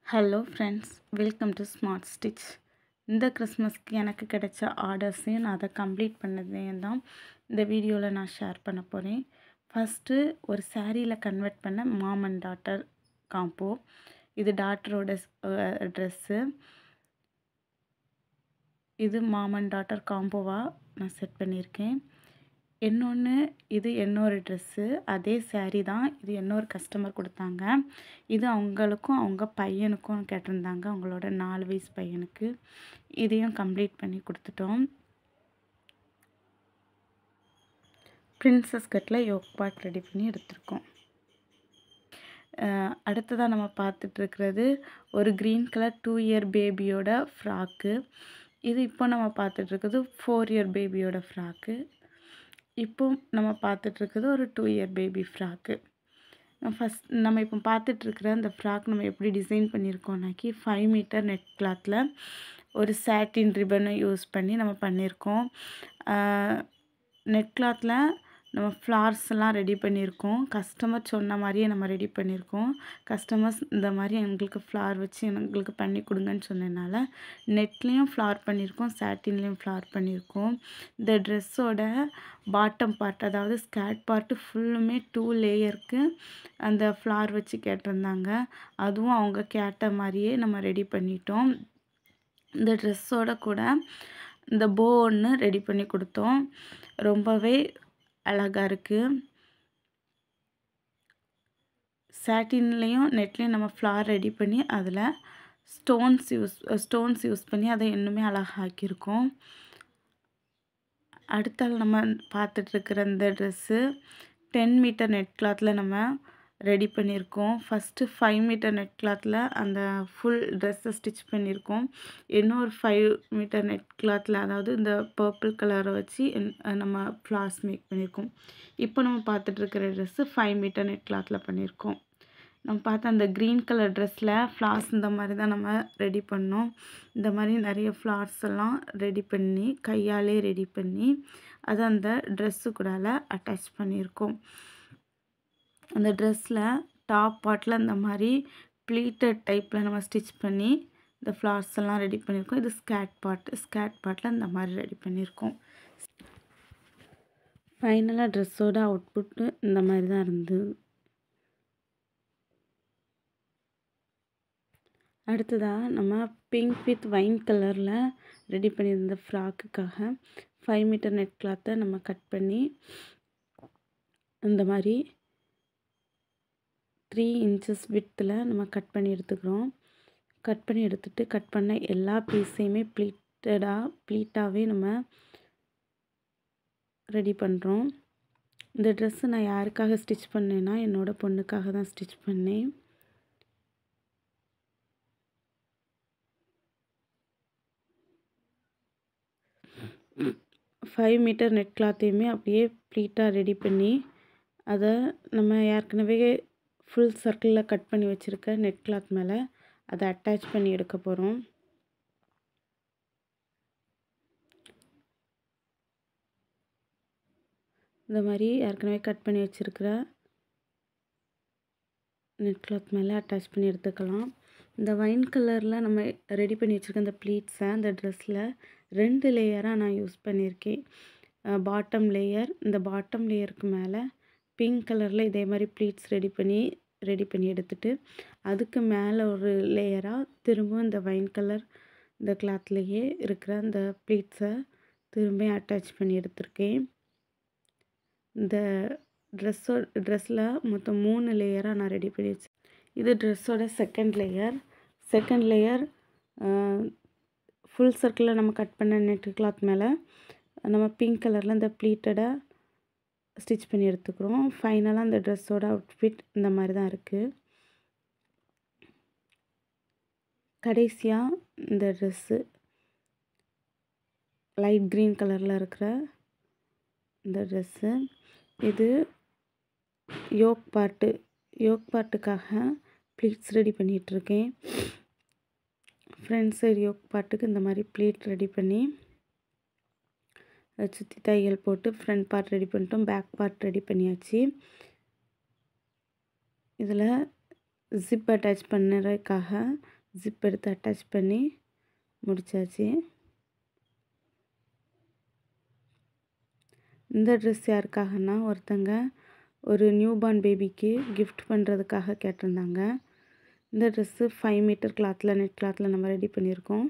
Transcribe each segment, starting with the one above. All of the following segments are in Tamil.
Hello friends, welcome to smart stitch. இந்த கிறிஸ்மஸ்க்கு எனக்கு கிடைச்ச ஆர்டர்ஸையும் நான் அதை கம்ப்ளீட் பண்ணதையும் தான் இந்த வீடியோவில் நான் ஷேர் பண்ண போகிறேன். ஃபஸ்ட்டு ஒரு சாரியில் கன்வெர்ட் பண்ண மாம் அண்ட் டாட்டர் காம்போ. இது டாட்டரோட ட்ரெஸ்ஸு. இது மாம் அண்ட் டாட்டர் காம்போவாக நான் செட் பண்ணியிருக்கேன். இன்னொன்று, இது என்னோட ட்ரெஸ்ஸு. அதே சாரீ தான். இது இன்னொரு கஸ்டமர் கொடுத்தாங்க. இது அவங்களுக்கும் அவங்க பையனுக்கும் கேட்டிருந்தாங்க, அவங்களோட 4 வயசு பையனுக்கு. இதையும் கம்ப்ளீட் பண்ணி கொடுத்துட்டோம். பிரின்சஸ் கட்டில் யோக் பார்ட் ரெடி பண்ணி எடுத்திருக்கோம். அடுத்ததாக நம்ம பார்த்துட்ருக்கிறது ஒரு க்ரீன் கலர் 2 இயர் பேபியோட ஃப்ராக்கு. இது இப்போ நம்ம பார்த்துட்ருக்கிறது 4 இயர் பேபியோட ஃப்ராக்கு. இப்போ நம்ம பார்த்துட்ருக்கிறது ஒரு 2 இயர் பேபி ஃப்ராக்கு. நம்ம இப்போ பார்த்துட்ருக்கிற அந்த ஃப்ராக் நம்ம எப்படி டிசைன் பண்ணியிருக்கோம்னாக்கி 5 மீட்டர் நெட் கிளாத்தில் ஒரு சாட்டின் ரிப்பனை யூஸ் பண்ணி நம்ம பண்ணியிருக்கோம். நெட் கிளாத்தில் நம்ம ஃப்ளார்ஸ் எல்லாம் ரெடி பண்ணியிருக்கோம். கஸ்டமர் சொன்ன மாதிரியே நம்ம ரெடி பண்ணியிருக்கோம். கஸ்டமர்ஸ் இந்த மாதிரி எங்களுக்கு ஃப்ளார் வச்சு எங்களுக்கு பண்ணி கொடுங்கன்னு சொன்னதுனால நெட்லேயும் ஃப்ளார் பண்ணியிருக்கோம், சாட்டின்லேயும் ஃப்ளார் பண்ணியிருக்கோம். இந்த ட்ரெஸ்ஸோட பாட்டம் பார்ட், அதாவது ஸ்கர்ட் பார்ட்டு ஃபுல்லுமே 2 லேயருக்கு அந்த ஃப்ளார் வச்சு கேட்டிருந்தாங்க. அதுவும் அவங்க கேட்ட மாதிரியே நம்ம ரெடி பண்ணிட்டோம். இந்த ட்ரெஸ்ஸோட கூட இந்த போ ஒன்று ரெடி பண்ணி கொடுத்தோம். ரொம்பவே அழகாக இருக்குது. சாட்டின்லேயும் நெட்லேயும் நம்ம ஃப்ளார் ரெடி பண்ணி அதில் ஸ்டோன்ஸ் யூஸ் பண்ணி அதை இன்னுமே அழகாக்கியிருக்கோம். அடுத்தால் நம்ம பார்த்துட்ருக்கிற இந்த ட்ரெஸ்ஸு 10 மீட்டர் நெட் கிளாத்தில் நம்ம ரெடி பண்ணியிருக்கோம். ஃபஸ்ட்டு 5 மீட்டர் நெட் கிளாத்தில் அந்த ஃபுல் ட்ரெஸ்ஸை ஸ்டிச் பண்ணியிருக்கோம். இன்னொரு 5 மீட்டர் நெட் கிளாத்தில், அதாவது இந்த பர்பிள் கலரை வச்சு நம்ம ஃப்ளார்ஸ் மேக் பண்ணியிருக்கோம். இப்போ நம்ம பார்த்துட்ருக்கிற ட்ரெஸ்ஸு 5 மீட்டர் நெட் கிளாத்தில் பண்ணியிருக்கோம். நம்ம பார்த்த அந்த க்ரீன் கலர் ட்ரெஸ்ஸில் ஃப்ளார்ஸ் இந்த மாதிரி தான் நம்ம ரெடி பண்ணோம். இந்த மாதிரி நிறைய ஃப்ளார்ஸ் எல்லாம் ரெடி பண்ணி கையாலே ரெடி பண்ணி அதை அந்த ட்ரெஸ்ஸு கூடால அட்டாச் பண்ணியிருக்கோம். அந்த ட்ரெஸ்ஸில் டாப் பார்ட்டில் இந்த மாதிரி ப்ளீட்டட் டைப்பில் நம்ம ஸ்டிச் பண்ணி இந்த ஃப்ளார்ஸ் எல்லாம் ரெடி பண்ணியிருக்கோம். இது ஸ்கர்ட் பார்ட்டில் இந்த மாதிரி ரெடி பண்ணியிருக்கோம். ஃபைனலாக ட்ரெஸ்ஸோட அவுட்புட்டு இந்த மாதிரி தான் இருந்தது. அடுத்ததாக நம்ம பிங்க் வித் வைன் கலரில் ரெடி பண்ணியிருந்த ஃப்ராக்குக்காக 5 மீட்டர் நெட் கிளாத்தை நம்ம கட் பண்ணி இந்த மாதிரி 3 இன்ச்சஸ் வித்தில் நம்ம கட் பண்ணி எடுத்துக்கிறோம். கட் பண்ணி எடுத்துகிட்டு கட் பண்ண எல்லா பீஸையுமே ப்ளீட்டாகவே நம்ம ரெடி பண்ணுறோம். இந்த ட்ரெஸ்ஸு நான் யாருக்காக ஸ்டிச் பண்ணேன்னா என்னோடய பொண்ணுக்காக தான் ஸ்டிச் பண்ணேன். ஃபைவ் மீட்டர் நெட் கிளாத்தையுமே அப்படியே ப்ளீட்டாக ரெடி பண்ணி அதை நம்ம ஏற்கனவே ஃபுல் சர்க்கிளில் கட் பண்ணி வச்சுருக்க நெட் கிளாத் மேலே அதை அட்டாச் பண்ணி எடுக்க போகிறோம். இந்த மாதிரி ஏற்கனவே கட் பண்ணி வச்சுருக்கிற நெட் கிளாத் மேலே அட்டாச் பண்ணி எடுத்துக்கலாம். இந்த வைன் கலரில் நம்ம ரெடி பண்ணி வச்சுருக்க இந்த ப்ளீட்ஸை அந்த ட்ரெஸ்ஸில் 2 லேயராக நான் யூஸ் பண்ணியிருக்கேன். பாட்டம் லேயர், இந்த பாட்டம் லேயருக்கு மேலே பிங்க் கலரில் இதே மாதிரி ப்ளீட்ஸ் ரெடி பண்ணி எடுத்துட்டு அதுக்கு மேலே ஒரு லேயராக திரும்பவும் இந்த வைன் கலர் இந்த கிளாத்லேயே இருக்கிற அந்த ப்ளீட்ஸை திரும்ப அட்டாச் பண்ணி எடுத்திருக்கேன். இந்த ட்ரெஸ்ஸில் மொத்தம் 3 லேயராக நான் ரெடி பண்ணி வச்சேன். இது ட்ரெஸ்ஸோட செகண்ட் லேயர் ஃபுல் சர்க்கிளில் நம்ம கட் பண்ண நெட் கிளாத் மேலே நம்ம பிங்க் கலரில் இந்த ப்ளீட்டடை ஸ்டிச் பண்ணி எடுத்துக்கிறோம். ஃபைனலாக அந்த ட்ரெஸ்ஸோட அவுட்ஃபிட் இந்த மாதிரி தான் இருக்குது. கடைசியாக இந்த ட்ரெஸ்ஸு லைட் க்ரீன் கலரில் இருக்கிற இந்த ட்ரெஸ்ஸு, இது யோக் பார்ட்டுக்காக ப்ளீட்ஸ் ரெடி பண்ணிகிட்ருக்கேன். ஃப்ரண்ட் சைடு யோக் பார்ட்டுக்கு இந்த மாதிரி ப்ளீட் ரெடி பண்ணி அதை சுற்றி தையல் போட்டு ஃப்ரண்ட் பார்ட் ரெடி பண்ணிட்டோம். பேக் பார்ட் ரெடி பண்ணியாச்சு. இதில் ஜிப் அட்டாச் பண்ணுறதுக்காக ஜிப் எடுத்து அட்டாச் பண்ணி முடிச்சாச்சு. இந்த ட்ரெஸ் யாருக்காகனா ஒருத்தங்க ஒரு நியூ பார்ன் பேபிக்கு கிஃப்ட் பண்ணுறதுக்காக கேட்டிருந்தாங்க. இந்த ட்ரெஸ்ஸு 5 மீட்டர் கிளாத்தில் நெட் கிளாத்தில் நம்ம ரெடி பண்ணியிருக்கோம்.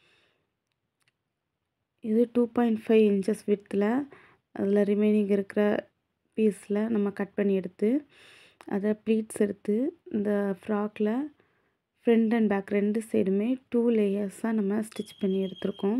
இது 2.5 இன்ச்சஸ் வித்தில் அதில் ரிமைனிங் இருக்கிற பீஸில் நம்ம கட் பண்ணி எடுத்து அதை ப்ளீட்ஸ் எடுத்து இந்த ஃப்ராக்கில் ஃப்ரண்ட் அண்ட் பேக் 2 சைடுமே 2 லேயர்ஸாக நம்ம ஸ்டிச் பண்ணி எடுத்திருக்கோம்.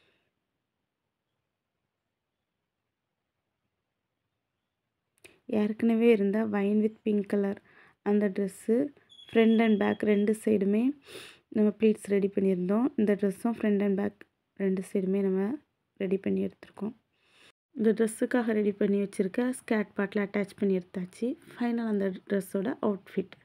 ஏற்கனவே இருந்த வைன் வித் பிங்க் கலர் அந்த ட்ரெஸ்ஸு ஃப்ரண்ட் அண்ட் பேக் 2 சைடுமே நம்ம ப்ளீட்ஸ் ரெடி பண்ணியிருந்தோம். இந்த ட்ரெஸ்ஸும் ஃப்ரண்ட் அண்ட் பேக் 2 சைடுமே நம்ம ரெடி பண்ணி எடுத்திருக்கோம். இந்த ட்ரெஸ்ஸுக்காக ரெடி பண்ணி வச்சுருக்க ஸ்கேர்ட் பார்ட்டில் அட்டாச் பண்ணி எடுத்தாச்சு. ஃபைனல் அந்த ட்ரெஸ்ஸோட அவுட்ஃபிட்.